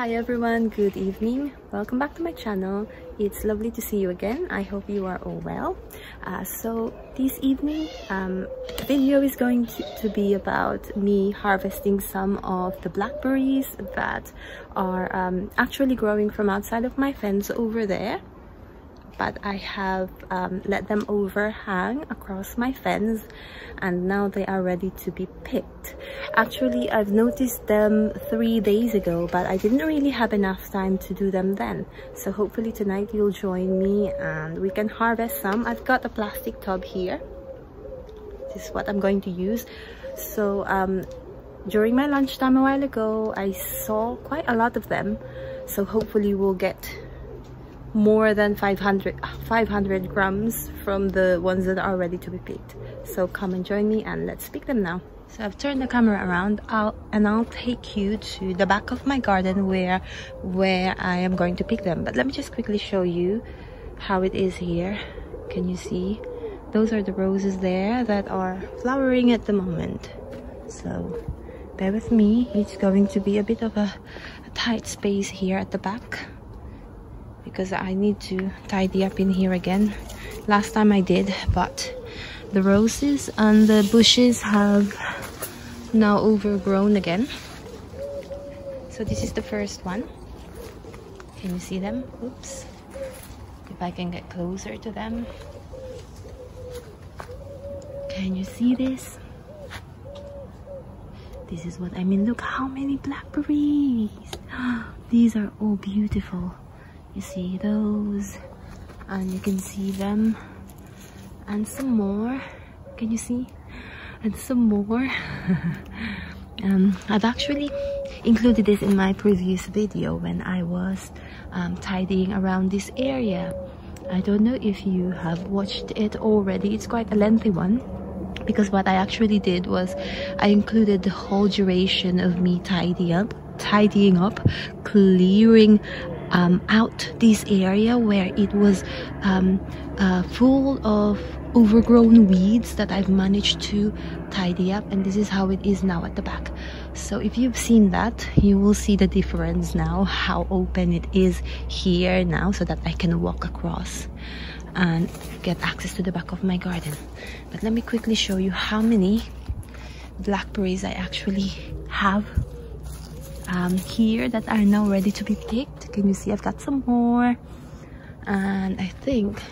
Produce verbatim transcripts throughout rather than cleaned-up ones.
Hi everyone, good evening. Welcome back to my channel. It's lovely to see you again. I hope you are all well. Uh, so this evening um, the video is going to, to be about me harvesting some of the blackberries that are um, actually growing from outside of my fence over there. But I have um, let them overhang across my fence and now they are ready to be picked. Actually, I've noticed them three days ago, but I didn't really have enough time to do them then. So hopefully tonight you'll join me and we can harvest some. I've got a plastic tub here. This is what I'm going to use. So um, during my lunchtime a while ago, I saw quite a lot of them. So hopefully we'll get more than five hundred, five hundred grams from the ones that are ready to be picked. So come and join me and let's pick them now. So I've turned the camera around I'll, and I'll take you to the back of my garden where where I am going to pick them. But let me just quickly show you how it is here. Can you see? Those are the roses there that are flowering at the moment. So bear with me. It's going to be a bit of a, a tight space here at the back, because I need to tidy up in here again. Last time I did, but the roses and the bushes have now overgrown again. So this is the first one. Can you see them? Oops. If I can get closer to them. Can you see this? This is what I mean. Look how many blackberries. These are all beautiful. You see those, and you can see them, and some more. Can you see? And some more. um, I've actually included this in my previous video when I was um, tidying around this area. I don't know if you have watched it already. It's quite a lengthy one, because what I actually did was I included the whole duration of me tidying up, tidying up, clearing Um, out this area where it was um, uh, full of overgrown weeds that I've managed to tidy up, and this is how it is now at the back. So if you've seen that, you will see the difference now, how open it is here now, so that I can walk across and get access to the back of my garden. But let me quickly show you how many blackberries I actually have Um, here that are now ready to be picked. Can you see? I've got some more, and I think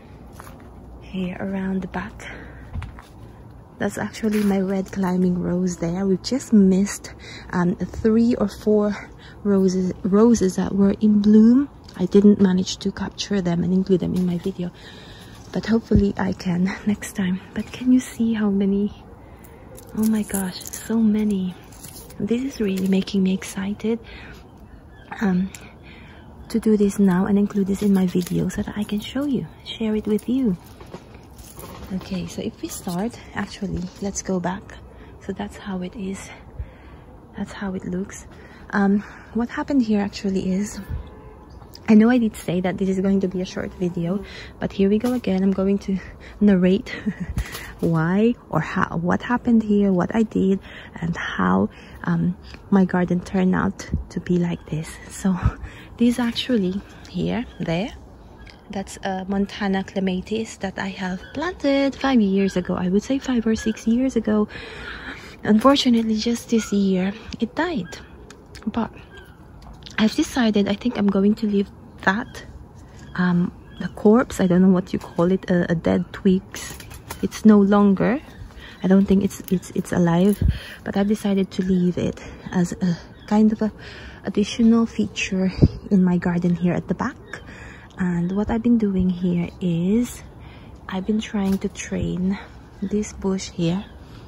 here around the back, that's actually my red climbing rose there. We've just missed um, three or four roses roses that were in bloom. I didn't manage to capture them and include them in my video, but hopefully I can next time. But can you see how many? Oh my gosh, so many. This is really making me excited um, to do this now and include this in my video so that I can show you, share it with you. Okay, so if we start, actually, let's go back. So that's how it is. That's how it looks. Um, what happened here actually is, I know I did say that this is going to be a short video, but here we go again. I'm going to narrate why or how, what happened here, what I did, and how um, my garden turned out to be like this. So this actually here, there, that's a Montana clematis that I have planted five years ago. I would say five or six years ago. Unfortunately, just this year, it died. But I've decided, I think I'm going to leave that, um, the corpse, I don't know what you call it, a, a dead twigs. It's no longer, I don't think it's it's it's alive, but I've decided to leave it as a kind of a additional feature in my garden here at the back. And what I've been doing here is I've been trying to train this bush here.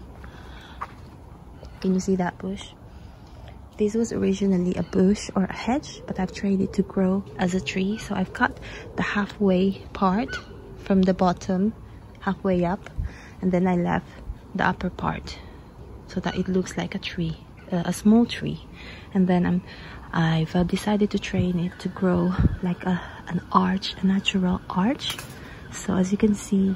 Can you see that bush? This was originally a bush or a hedge, but I've trained it to grow as a tree. So I've cut the halfway part from the bottom, halfway up, and then I left the upper part so that it looks like a tree, uh, a small tree. And then I'm, I've uh, decided to train it to grow like a, an arch, a natural arch. So as you can see,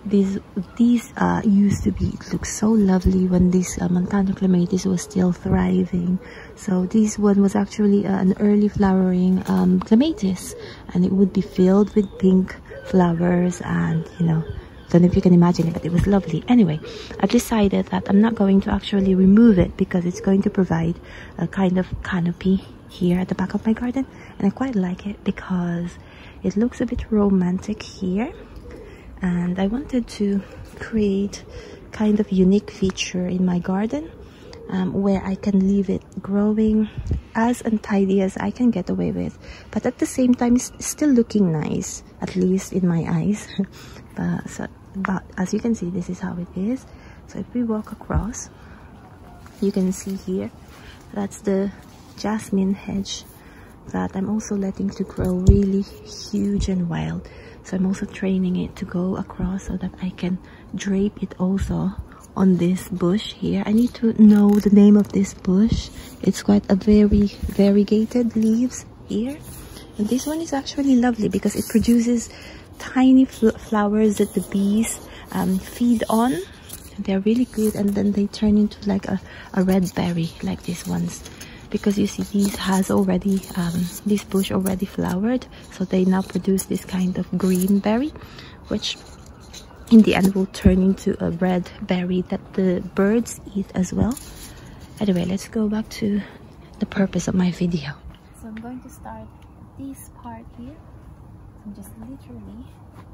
these these uh, used to be, it looks so lovely when this uh, Montana clematis was still thriving. So this one was actually uh, an early flowering um, clematis, and it would be filled with pink flowers, and you know, don't know if you can imagine it, but it was lovely. Anyway, I've decided that I'm not going to actually remove it because it's going to provide a kind of canopy here at the back of my garden, and I quite like it because it looks a bit romantic here. And I wanted to create kind of unique feature in my garden, um, where I can leave it growing as untidy as I can get away with, but at the same time it's still looking nice, at least in my eyes. but, so, but as you can see, this is how it is. So if we walk across, you can see here, that's the jasmine hedge that I'm also letting to grow really huge and wild. So I'm also training it to go across so that I can drape it also on this bush here. I need to know the name of this bush. It's quite a very variegated leaves here. And this one is actually lovely because it produces tiny fl flowers that the bees um, feed on. They're really good, and then they turn into like a, a red berry like these ones. Because you see, these has already, um, this bush already flowered, so they now produce this kind of green berry, which in the end will turn into a red berry that the birds eat as well. Anyway, let's go back to the purpose of my video. So I'm going to start this part here. So I'm just literally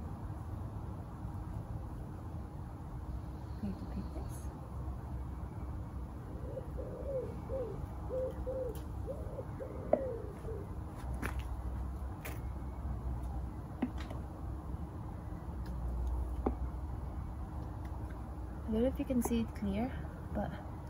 going to pick this. I don't know if you can see it clear, but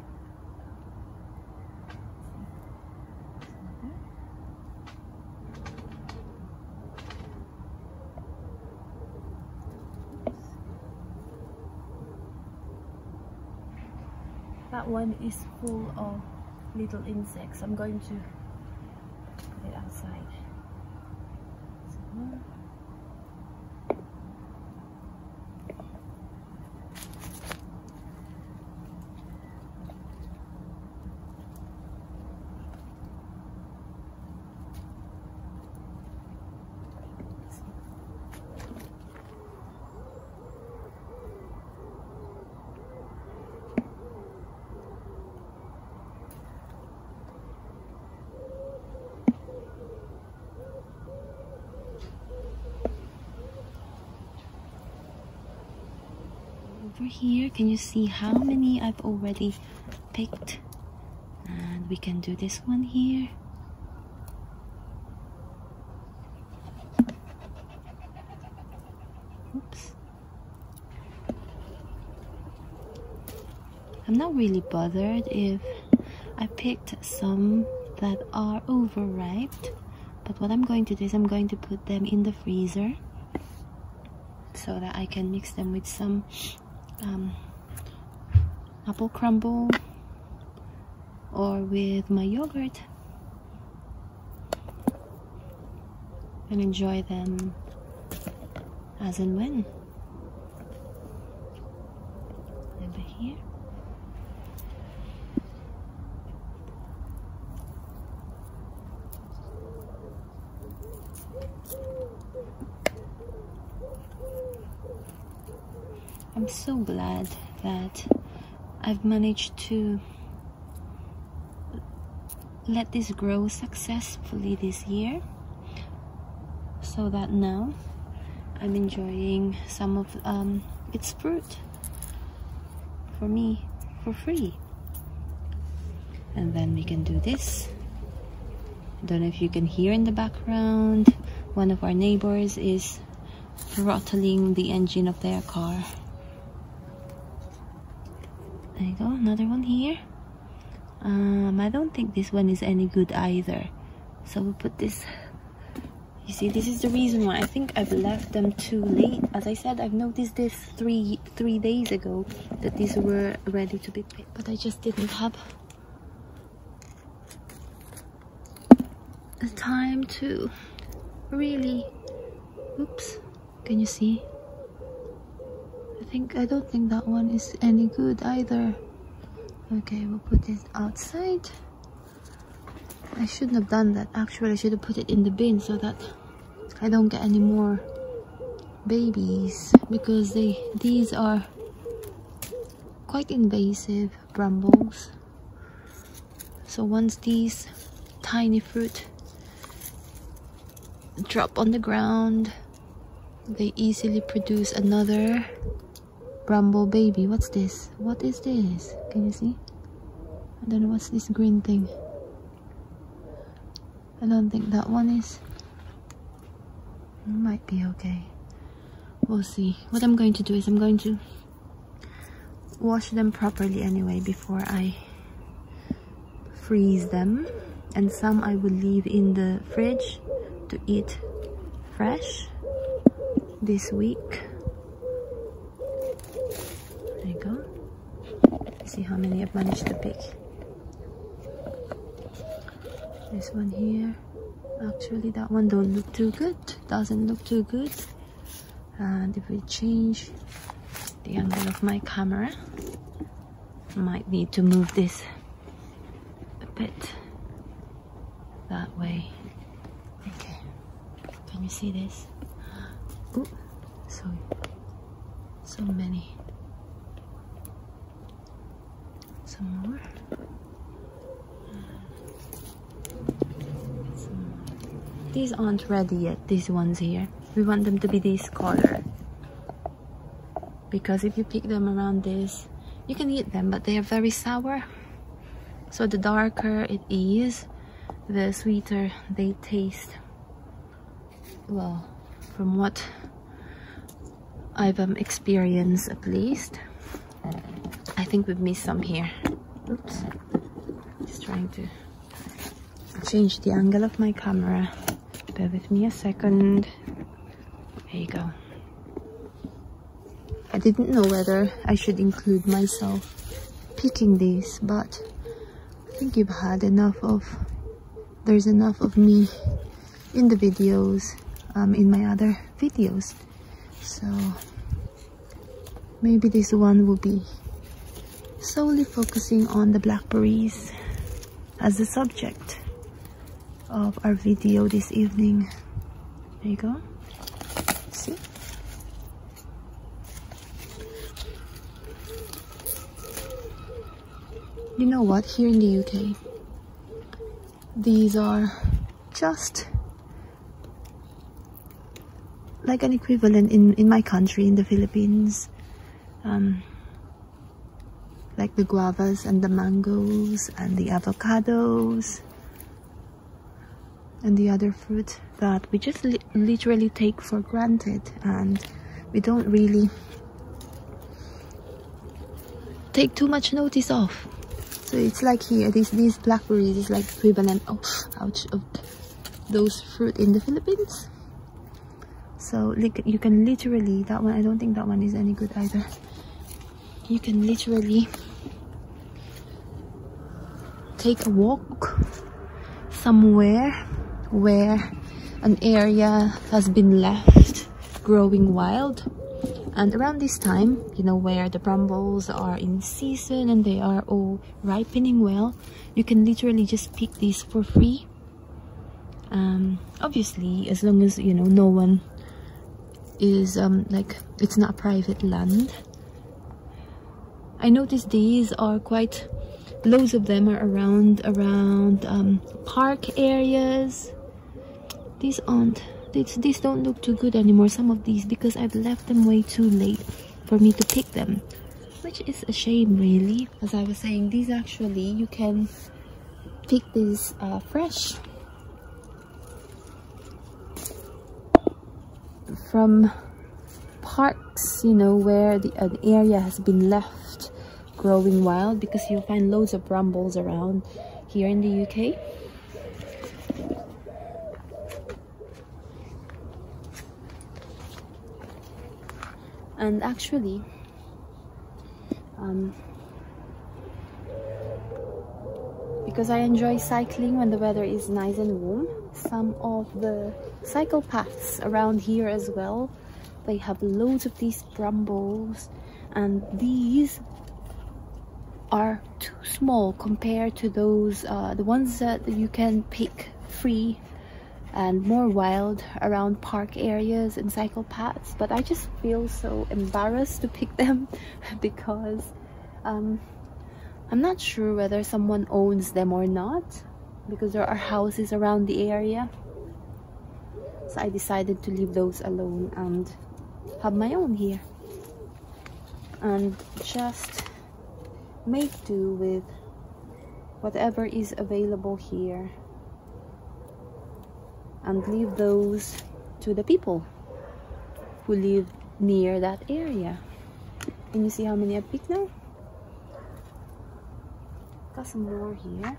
that one is full of little insects. I'm going to put it outside. So, over here, can you see how many I've already picked? And we can do this one here. Oops. I'm not really bothered if I picked some that are overripe, but what I'm going to do is I'm going to put them in the freezer so that I can mix them with some um, apple crumble or with my yogurt and enjoy them as and when. Over here. I'm so glad that I've managed to let this grow successfully this year, so that now I'm enjoying some of um, its fruit for me for free. And then we can do this. I don't know if you can hear in the background, one of our neighbors is throttling the engine of their car. There you go, another one here. Um, I don't think this one is any good either. So we'll put this. You see, this is the reason why I think I've left them too late. As I said, I've noticed this three three days ago that these were ready to be picked, but I just didn't have the time to really. Oops, can you see? think I don't think that one is any good either. Okay, we'll put it outside. I shouldn't have done that. Actually, I should have put it in the bin so that I don't get any more babies, because they these are quite invasive brambles. So once these tiny fruit drop on the ground, they easily produce another bramble baby. What's this? What is this? Can you see? I don't know what's this green thing. I don't think that one is. It might be okay. We'll see. What I'm going to do is I'm going to wash them properly anyway before I freeze them. And some I will leave in the fridge to eat fresh this week. There you go. Let's see how many I've managed to pick. This one here. Actually, that one don't look too good. Doesn't look too good. And if we change the angle of my camera, I might need to move this a bit that way. Okay. Can you see this? Oh, so so many. Some more. Some more. These aren't ready yet, these ones here. We want them to be this color, because if you pick them around this, you can eat them, but they are very sour. So the darker it is, the sweeter they taste. Well, from what I've um, experienced at least. I think we've missed some here. Oops. Just trying to change the angle of my camera. Bear with me a second. There you go. I didn't know whether I should include myself picking these, but I think you've had enough of, there's enough of me in the videos, um, in my other videos. So maybe this one will be solely focusing on the blackberries as the subject of our video this evening. There you go. See? You know what? Here in the U K, these are just like an equivalent in, in my country, in the Philippines. Um, like the guavas and the mangoes and the avocados and the other fruit that we just li literally take for granted, and we don't really take too much notice of. So it's like here, these, these blackberries is like equivalent, oh, ouch, of those fruit in the Philippines. So like, you can literally, that one, I don't think that one is any good either. You can literally take a walk somewhere where an area has been left growing wild, and around this time, you know, where the brambles are in season and they are all ripening well, you can literally just pick these for free. Um, obviously, as long as, you know, no one is um, like, it's not private land. I noticed these are quite, loads of them are around around um, park areas. These aren't, these, these don't look too good anymore, some of these, because I've left them way too late for me to pick them, which is a shame really. As I was saying, these actually, you can pick these uh, fresh from parks, you know, where the an area has been left growing wild, because you'll find loads of brambles around here in the U K. And actually, um, because I enjoy cycling when the weather is nice and warm, some of the cycle paths around here as well, they have loads of these brambles and these are too small compared to those uh, the ones that you can pick free and more wild around park areas and cycle paths. But I just feel so embarrassed to pick them because um, I'm not sure whether someone owns them or not, because there are houses around the area. So I decided to leave those alone and have my own here and just make do with whatever is available here and leave those to the people who live near that area. Can you see how many I picked now? Got some more here.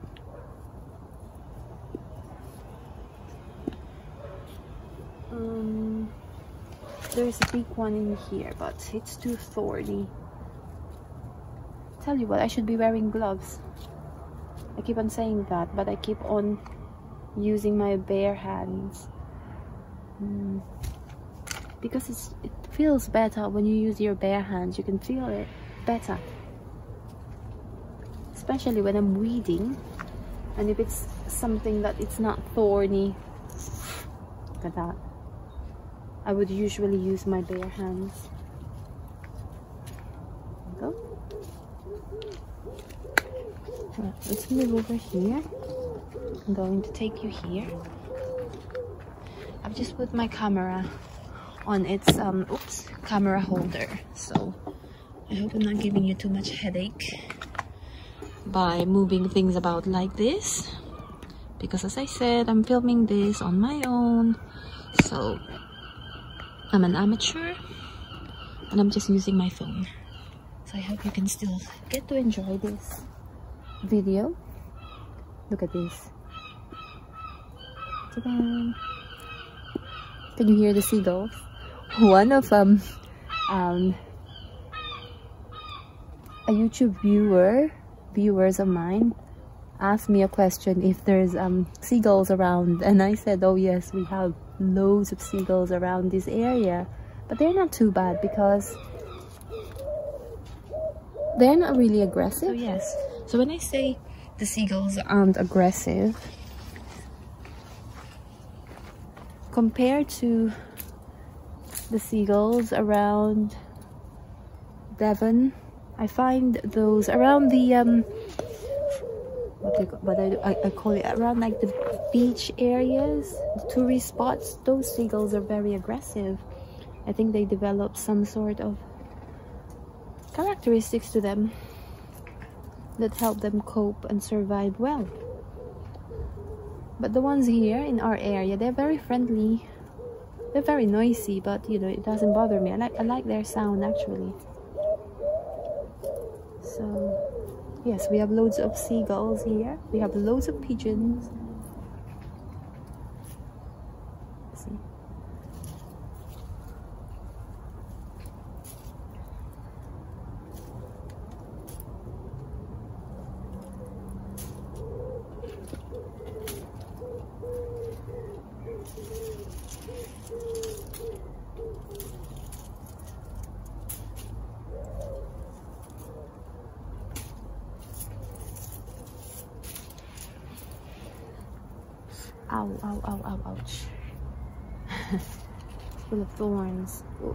Um, there's a big one in here, but it's too thorny. Tell you what, I should be wearing gloves. I keep on saying that, but I keep on using my bare hands mm. because it's, it feels better when you use your bare hands. You can feel it better, especially when I'm weeding, and if it's something that it's not thorny. Look at that. I would usually use my bare hands. There we go. Right, let's move over here. I'm going to take you here. I've just put my camera on its um oops camera holder, so I hope I'm not giving you too much headache by moving things about like this, because as I said, I'm filming this on my own, so I'm an amateur and I'm just using my phone. So I hope you can still get to enjoy this video. Look at this. Ta-da! Can you hear the seagulls? One of um, um a YouTube viewer, viewers of mine, asked me a question if there's um seagulls around, and I said, oh yes, we have loads of seagulls around this area, but they're not too bad because they're not really aggressive. So yes, so when I say the seagulls aren't aggressive compared to the seagulls around Devon, I find those around the um what, they, what I, I call it around like the beach areas, the tourist spots, those seagulls are very aggressive. I think they develop some sort of characteristics to them that help them cope and survive well. But the ones here in our area, they're very friendly. They're very noisy, but you know, it doesn't bother me. I like I like their sound actually. So yes, we have loads of seagulls here. We have loads of pigeons. Let's see. Ow, ow, ow, ow, ouch. Full of thorns. Ooh.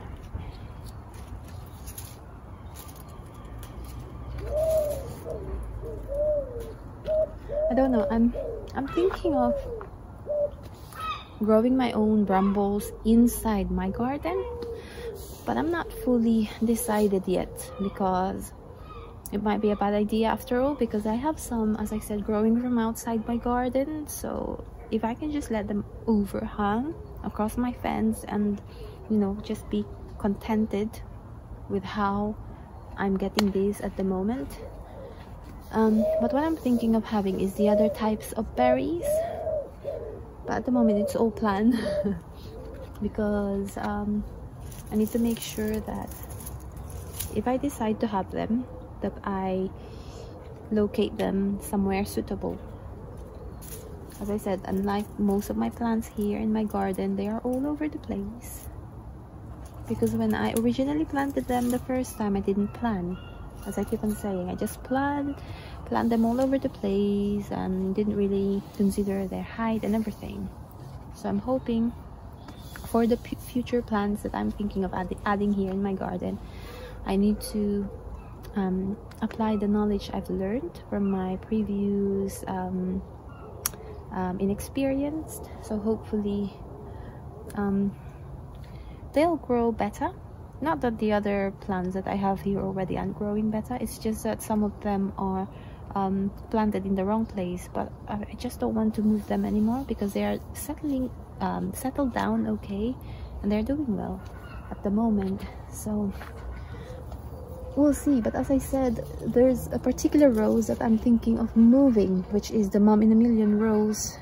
I don't know, I'm I'm thinking of growing my own brambles inside my garden, but I'm not fully decided yet because it might be a bad idea after all, because I have some, as I said, growing from outside my garden. So if I can just let them overhang across my fence and, you know, just be contented with how I'm getting these at the moment. Um, but what I'm thinking of having is the other types of berries, but at the moment it's all planned because um, I need to make sure that if I decide to have them, that I locate them somewhere suitable. As I said, unlike most of my plants here in my garden, they are all over the place. because when I originally planted them the first time, I didn't plan. As I keep on saying, I just planted plant them all over the place and didn't really consider their height and everything. So I'm hoping for the future plants that I'm thinking of add adding here in my garden, I need to um, apply the knowledge I've learned from my previous um, um, inexperienced. So hopefully um, they'll grow better. Not that the other plants that I have here already aren't growing better, it's just that some of them are um, planted in the wrong place, but I just don't want to move them anymore because they are settling um, settled down okay, and they're doing well at the moment. So we'll see. But as I said, there's a particular rose that I'm thinking of moving, which is the Mom in a Million rose.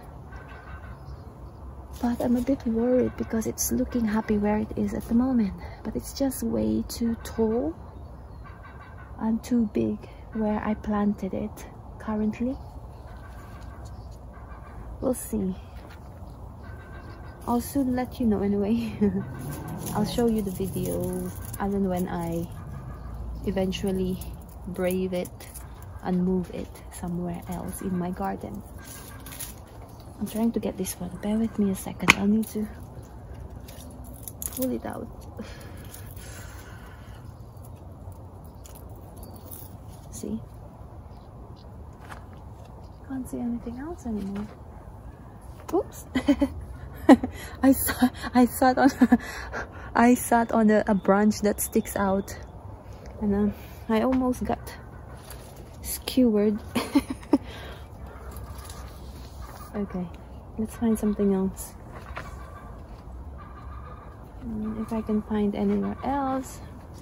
But I'm a bit worried because it's looking happy where it is at the moment, but it's just way too tall and too big where I planted it currently. We'll see. I'll soon let you know anyway. I'll show you the video and then when I eventually brave it and move it somewhere else in my garden. I'm trying to get this one. Bear with me a second. I'll need to pull it out. See? Can't see anything else anymore. Oops! I sat. I sat on. I sat on a, a branch that sticks out, and um, I almost got skewered. Okay, let's find something else. Um, if I can find anywhere else.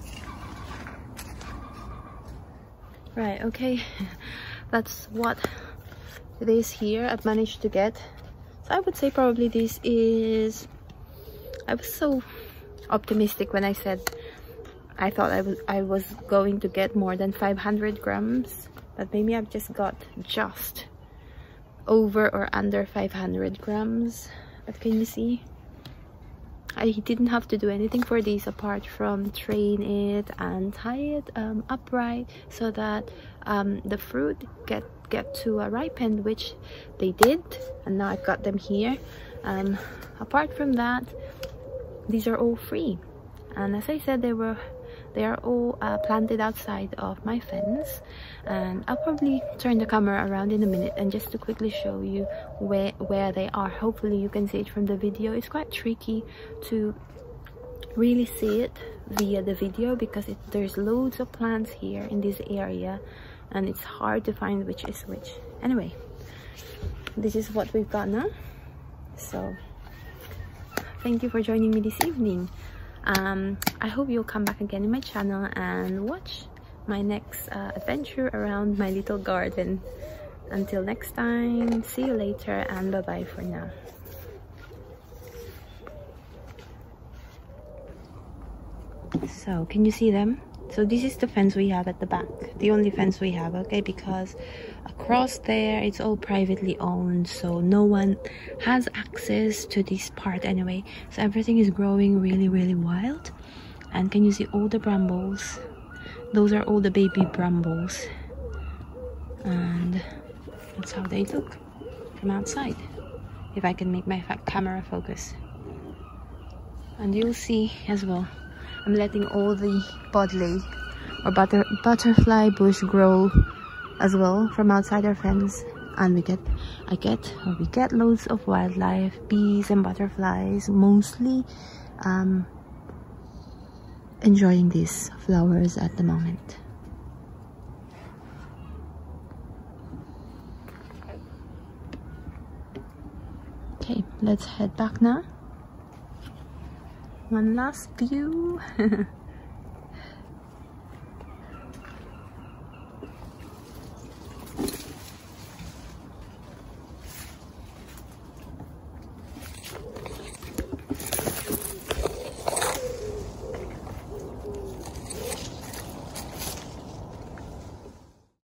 Right, okay. That's what it is here. I've managed to get. So I would say probably this is... I was so optimistic when I said I thought I was, I was going to get more than five hundred grams. But maybe I've just got just over or under five hundred grams. But can you see, I didn't have to do anything for these apart from train it and tie it um, upright so that um, the fruit get get to a ripen, which they did, and now I've got them here. Um, apart from that, these are all free, and as I said, they were they are all uh, planted outside of my fence. And I'll probably turn the camera around in a minute and just to quickly show you where where they are. Hopefully you can see it from the video. It's quite tricky to really see it via the video because it, there's loads of plants here in this area and it's hard to find which is which. Anyway, this is what we've got now. So thank you for joining me this evening. um I hope you'll come back again in my channel and watch my next uh, adventure around my little garden. Until next time, see you later and bye bye for now. So can you see them? So this is the fence we have at the back, the only fence we have, okay, because across there it's all privately owned, so no one has access to this part anyway. So everything is growing really really wild. And can you see all the brambles? Those are all the baby brambles, and that's how they look from outside, if I can make my camera focus. And you'll see as well, I'm letting all the bodley or butter butterfly bush grow as well from outside our fence, and we get I get or we get loads of wildlife, bees and butterflies, mostly um, enjoying these flowers at the moment. Okay, let's head back now. One last view.